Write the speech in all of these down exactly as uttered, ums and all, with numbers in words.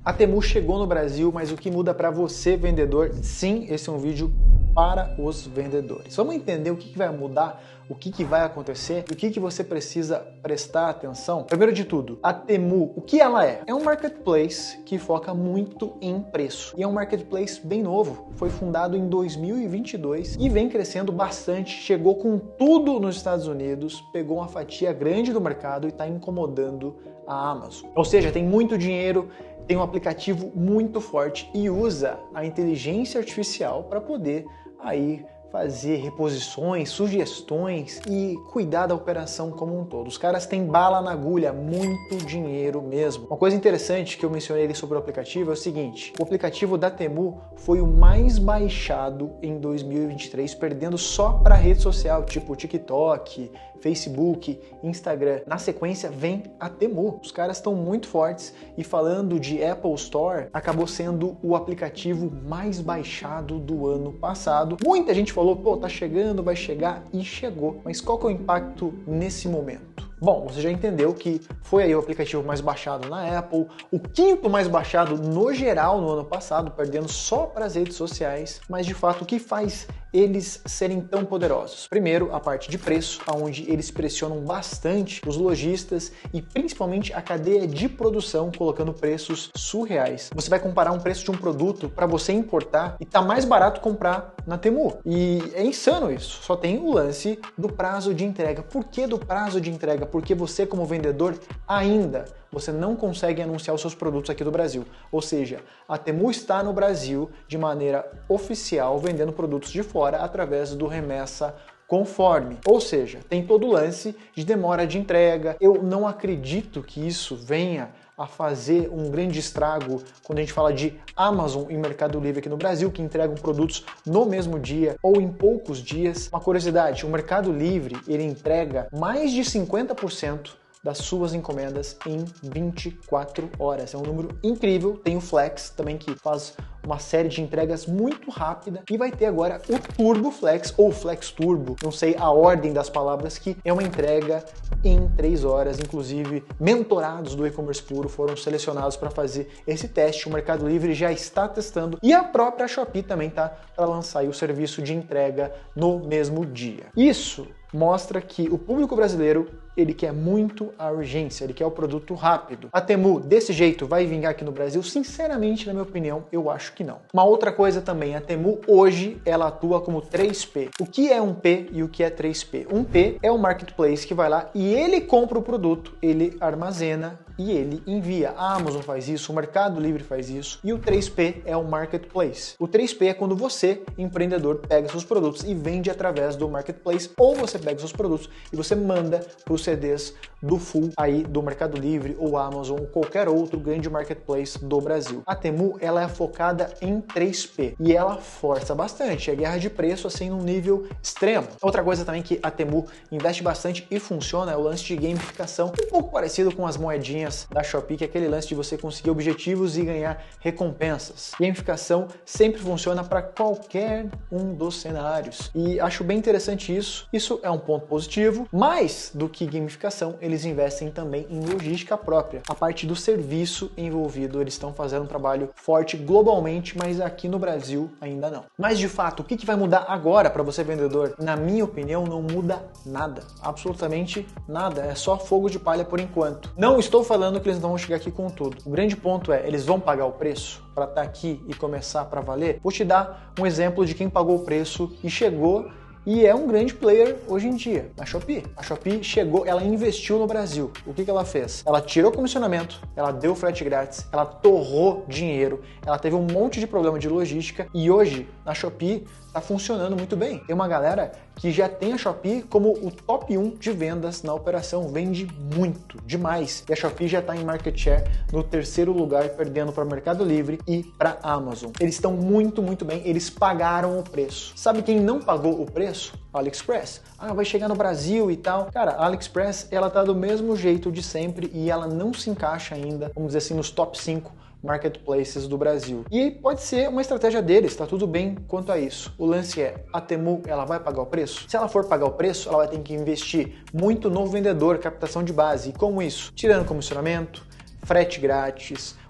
A Temu chegou no Brasil, mas o que muda para você, vendedor? Sim, esse é um vídeo para os vendedores. Vamos entender o que, que vai mudar, o que, que vai acontecer e o que, que você precisa prestar atenção. Primeiro de tudo, a Temu, o que ela é? É um marketplace que foca muito em preço. E é um marketplace bem novo. Foi fundado em dois mil e vinte e dois e vem crescendo bastante. Chegou com tudo nos Estados Unidos, pegou uma fatia grande do mercado e está incomodando a Amazon. Ou seja, tem muito dinheiro, tem um aplicativo muito forte e usa a inteligência artificial para poder aí fazer reposições, sugestões e cuidar da operação como um todo. Os caras têm bala na agulha, muito dinheiro mesmo. Uma coisa interessante que eu mencionei ali sobre o aplicativo é o seguinte: o aplicativo da Temu foi o mais baixado em dois mil e vinte e três, perdendo só para rede social, tipo TikTok, Facebook, Instagram. Na sequência vem a Temu. Os caras estão muito fortes e, falando de Apple Store, acabou sendo o aplicativo mais baixado do ano passado. Muita gente falou, pô, tá chegando, vai chegar, e chegou. Mas qual que é o impacto nesse momento? Bom, você já entendeu que foi aí o aplicativo mais baixado na Apple, o quinto mais baixado no geral no ano passado, perdendo só para as redes sociais. Mas de fato, o que faz eles serem tão poderosos? Primeiro, a parte de preço, onde eles pressionam bastante os lojistas e principalmente a cadeia de produção, colocando preços surreais. Você vai comparar um preço de um produto para você importar e tá mais barato comprar na Temu. E é insano isso. Só tem o lance do prazo de entrega. Por que do prazo de entrega? Porque você, como vendedor, ainda você não consegue anunciar os seus produtos aqui do Brasil. Ou seja, a Temu está no Brasil de maneira oficial vendendo produtos de fora através do remessa conforme. Ou seja, tem todo o lance de demora de entrega. Eu não acredito que isso venha a fazer um grande estrago quando a gente fala de Amazon e Mercado Livre aqui no Brasil, que entregam produtos no mesmo dia ou em poucos dias. Uma curiosidade, o Mercado Livre ele entrega mais de cinquenta por cento das suas encomendas em vinte e quatro horas. É um número incrível. Tem o Flex também, que faz uma série de entregas muito rápida, e vai ter agora o Turbo Flex ou Flex Turbo, não sei a ordem das palavras, que é uma entrega em três horas. Inclusive, mentorados do e-commerce puro foram selecionados para fazer esse teste. O Mercado Livre já está testando e a própria Shopee também está para lançar aí o serviço de entrega no mesmo dia. Isso mostra que o público brasileiro ele quer muito a urgência, ele quer o produto rápido. A Temu, desse jeito, vai vingar aqui no Brasil? Sinceramente, na minha opinião, eu acho que não. Uma outra coisa também, a Temu hoje, ela atua como três P. O que é um P e o que é três P? Um P é o marketplace que vai lá e ele compra o produto, ele armazena e ele envia. A Amazon faz isso, o Mercado Livre faz isso, e o três P é o marketplace. O três P é quando você, empreendedor, pega seus produtos e vende através do marketplace, ou você pega seus produtos e você manda para os C Ds do full aí do Mercado Livre ou Amazon ou qualquer outro grande marketplace do Brasil. A Temu, ela é focada em três P e ela força bastante a guerra de preço assim num nível extremo. Outra coisa também que a Temu investe bastante e funciona é o lance de gamificação, um pouco parecido com as moedinhas da Shopee, que é aquele lance de você conseguir objetivos e ganhar recompensas. Gamificação sempre funciona para qualquer um dos cenários e acho bem interessante isso. Isso é um ponto positivo. Mais do que gamificação, eles investem também em logística própria. A parte do serviço envolvido, eles estão fazendo um trabalho forte globalmente, mas aqui no Brasil ainda não. Mas de fato, o que vai mudar agora para você, vendedor? Na minha opinião, não muda nada. Absolutamente nada. É só fogo de palha por enquanto. Não estou falando que eles não vão chegar aqui com tudo. O grande ponto é, eles vão pagar o preço para estar aqui e começar para valer? Vou te dar um exemplo de quem pagou o preço e chegou e é um grande player hoje em dia, a Shopee. A Shopee chegou, ela investiu no Brasil. O que que ela fez? Ela tirou o comissionamento, ela deu frete grátis, ela torrou dinheiro, ela teve um monte de problema de logística e hoje a Shopee está funcionando muito bem. Tem uma galera que já tem a Shopee como o top um de vendas na operação, vende muito, demais. E a Shopee já está em market share no terceiro lugar, perdendo para o Mercado Livre e para a Amazon. Eles estão muito, muito bem, eles pagaram o preço. Sabe quem não pagou o preço? AliExpress. Ah, vai chegar no Brasil e tal. Cara, a AliExpress, ela tá do mesmo jeito de sempre e ela não se encaixa ainda, vamos dizer assim, nos top cinco marketplaces do Brasil. E pode ser uma estratégia deles, tá tudo bem quanto a isso. O lance é, a Temu, ela vai pagar o preço? Se ela for pagar o preço, ela vai ter que investir muito no vendedor, captação de base. E como isso? Tirando comissionamento, frete grátis,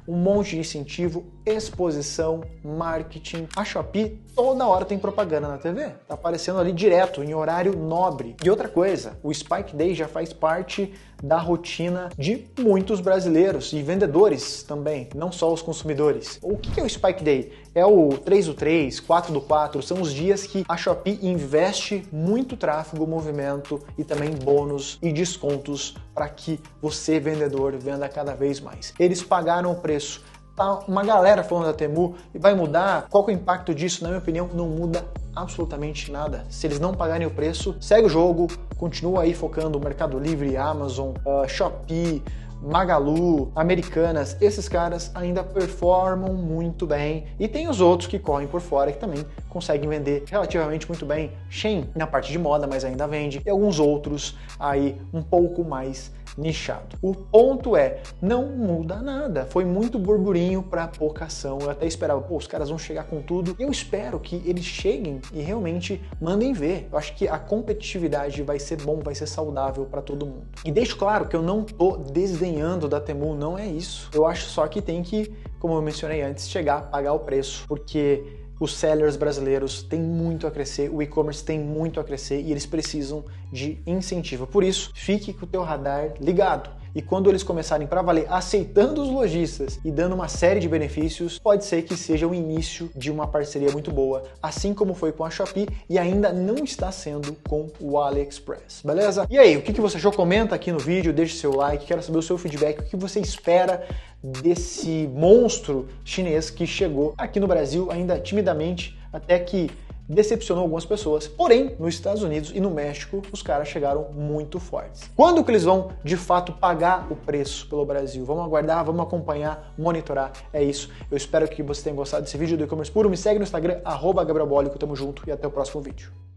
um monte de incentivo, exposição, marketing. A Shopee toda hora tem propaganda na T V, tá aparecendo ali direto, em horário nobre. E outra coisa, o Spike Day já faz parte da rotina de muitos brasileiros e vendedores também, não só os consumidores. O que é o Spike Day? É o três do três, quatro do quatro, são os dias que a Shopee investe muito tráfego, movimento e também bônus e descontos para que você, vendedor, venda cada vez mais. Eles pagaram o preço. Tá uma galera falando da Temu e vai mudar. Qual que é o impacto disso? Na minha opinião, não muda absolutamente nada. Se eles não pagarem o preço, segue o jogo, continua aí focando no Mercado Livre, Amazon, uh, Shopee, Magalu, Americanas, esses caras ainda performam muito bem. E tem os outros que correm por fora que também conseguem vender relativamente muito bem. Shein na parte de moda, mas ainda vende. E alguns outros aí um pouco mais nichado. O ponto é, não muda nada. Foi muito burburinho para pouca ação. Eu até esperava, pô, os caras vão chegar com tudo. Eu espero que eles cheguem e realmente mandem ver. Eu acho que a competitividade vai ser bom, vai ser saudável para todo mundo. E deixo claro que eu não tô desdenhando da Temu, não é isso. Eu acho só que tem que, como eu mencionei antes, chegar, pagar o preço, porque os sellers brasileiros têm muito a crescer, o e-commerce tem muito a crescer e eles precisam de incentivo. Por isso, fique com o teu radar ligado. E quando eles começarem para valer, aceitando os lojistas e dando uma série de benefícios, pode ser que seja o início de uma parceria muito boa, assim como foi com a Shopee e ainda não está sendo com o AliExpress, beleza? E aí, o que você achou? Comenta aqui no vídeo, deixe seu like, quero saber o seu feedback, o que você espera desse monstro chinês que chegou aqui no Brasil ainda timidamente, até que decepcionou algumas pessoas. Porém, nos Estados Unidos e no México, os caras chegaram muito fortes. Quando que eles vão, de fato, pagar o preço pelo Brasil? Vamos aguardar, vamos acompanhar, monitorar. É isso. Eu espero que você tenha gostado desse vídeo do e-commerce puro. Me segue no Instagram, arroba Gabriel Bólico. Tamo junto e até o próximo vídeo.